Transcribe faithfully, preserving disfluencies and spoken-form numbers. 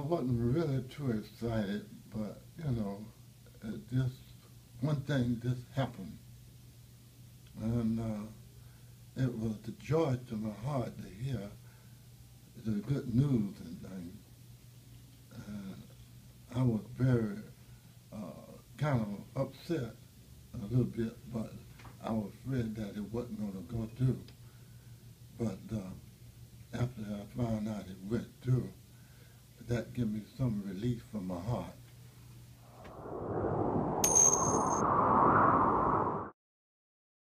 wasn't really too excited, but, you know, it just, one thing just happened. And uh, it was the joy to my heart to hear the good news and things. And I was very uh, kind of upset a little bit, but I was afraid that it wasn't going to go through. But uh, after I found out it went through, that gave me some relief from my heart.